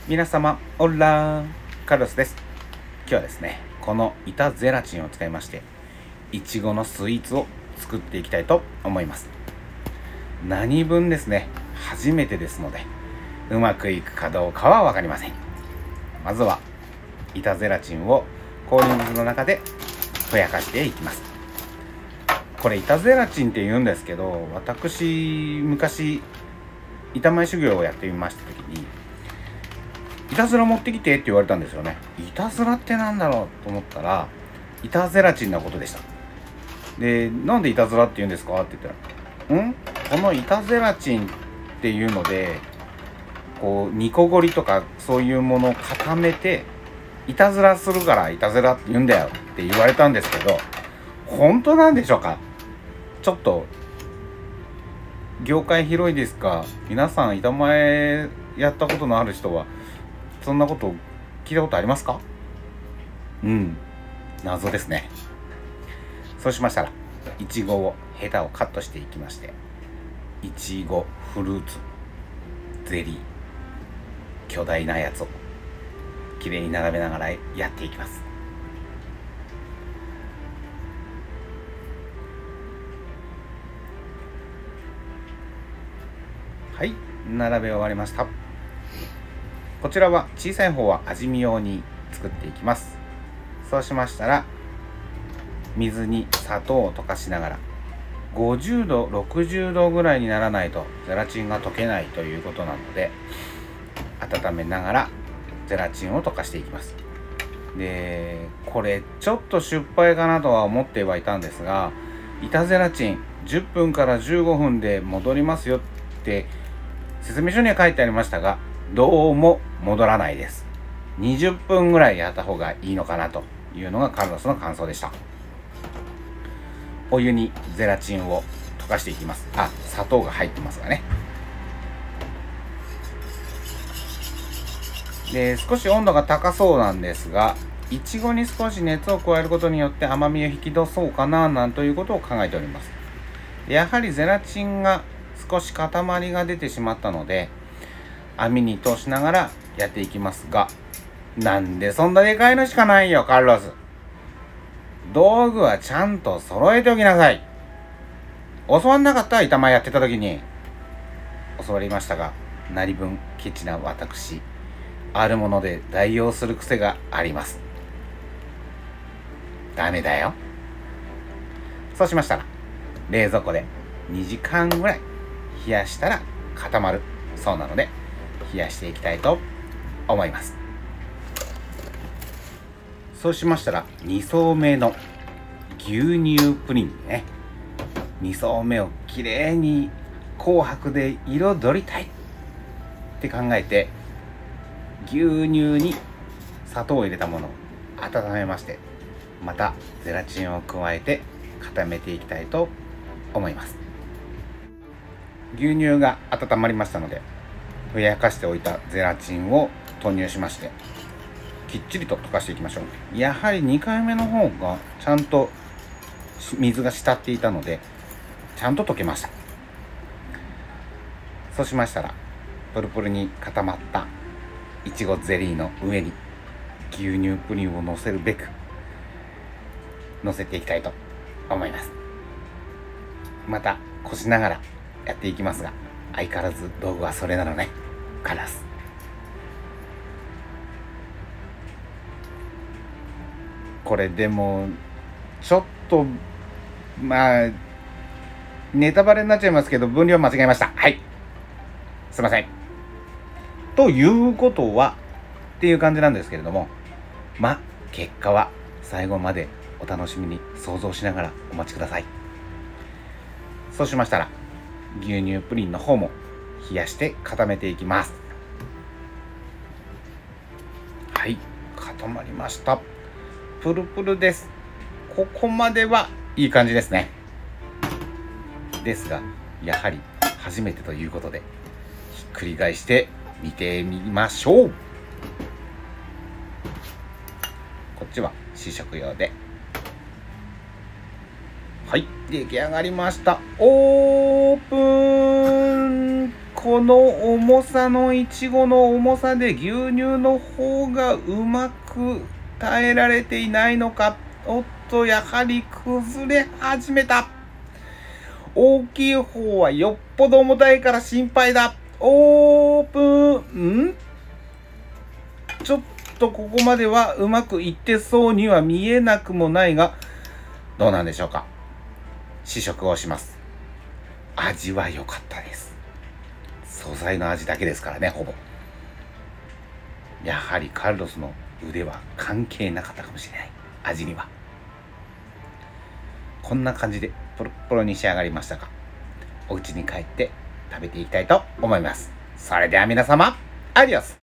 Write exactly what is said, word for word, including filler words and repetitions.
皆様オラカルロスです。今日はですね、この板ゼラチンを使いましていちごのスイーツを作っていきたいと思います。何分ですね、初めてですのでうまくいくかどうかは分かりません。まずは板ゼラチンを氷水の中でふやかしていきます。これ板ゼラチンって言うんですけど、私昔板前修行をやってみました時にいたずら持ってきてって言われたんですよね。いたずらってなんだろうと思ったら板ゼラチンなことでした。で、なんでいたずらって言うんですかって言ったら、んこの板ゼラチンっていうのでこう煮こごりとかそういうものを固めていたずらするからいたずらって言うんだよって言われたんですけど、本当なんでしょうか。ちょっと業界広いですか、皆さん板前やったことのある人はそんなこと聞いたことありますか？うん、謎ですね。そうしましたらいちごをヘタをカットしていきまして、いちごフルーツゼリー巨大なやつをきれいに並べながらやっていきます。はい、並べ終わりました。こちらは小さい方は味見用に作っていきます。そうしましたら水に砂糖を溶かしながらごじゅうどろくじゅうどぐらいにならないとゼラチンが溶けないということなので、温めながらゼラチンを溶かしていきます。で、これちょっと失敗かなとは思ってはいたんですが、板ゼラチンじゅっぷんからじゅうごふんで戻りますよって説明書には書いてありましたが、どうも戻らないです。にじゅっぷんぐらいやった方がいいのかなというのがカルロスの感想でした。お湯にゼラチンを溶かしていきます。あ、砂糖が入ってますがね。で、少し温度が高そうなんですが、いちごに少し熱を加えることによって甘みを引き出そうかななんということを考えております。やはりゼラチンが少し塊が出てしまったので網に通しながらやっていきますが、なんでそんなでかいのしかないよカルロス。道具はちゃんと揃えておきなさい。教わんなかった板前やってた時に。教わりましたが、何分ケチな私、あるもので代用する癖があります。ダメだよ。そうしましたら冷蔵庫でにじかんぐらい冷やしたら固まるそうなので冷やしていきたいと思います。そうしましたらに層目の牛乳プリンね、に層目をきれいに紅白で彩りたいって考えて、牛乳に砂糖を入れたものを温めまして、またゼラチンを加えて固めていきたいと思います。牛乳が温まりましたので、ふやかしておいたゼラチンを投入しましてきっちりと溶かしていきましょう。やはりにかいめの方がちゃんと水が浸っていたのでちゃんと溶けました。そうしましたらプルプルに固まったいちごゼリーの上に牛乳プリンをのせるべくのせていきたいと思います。またこしながらやっていきますが、相変わらず道具はそれなのねカルロス。これでもちょっとまあネタバレになっちゃいますけど、分量間違えました。はい、すいません。ということはっていう感じなんですけれども、まあ結果は最後までお楽しみに想像しながらお待ちください。そうしましたら牛乳プリンの方も冷やして固めていきます。はい、固まりました。プルプルです。ここまではいい感じですね。ですがやはり初めてということでひっくり返して見てみましょう。こっちは試食用で。はい、出来上がりました。オープン。 この重さのいちごの重さで牛乳の方がうまく耐えられていないのか。おっと、やはり崩れ始めた。大きい方はよっぽど重たいから心配だ。オープン。んちょっとここまではうまくいってそうには見えなくもないが、どうなんでしょうか。試食をします。味は良かったです。素材の味だけですからね、ほぼ。やはりカルロスの腕は関係なかったかもしれない。味には。こんな感じでポロッポロに仕上がりましたが、お家に帰って食べていきたいと思います。それでは皆様、アディオス。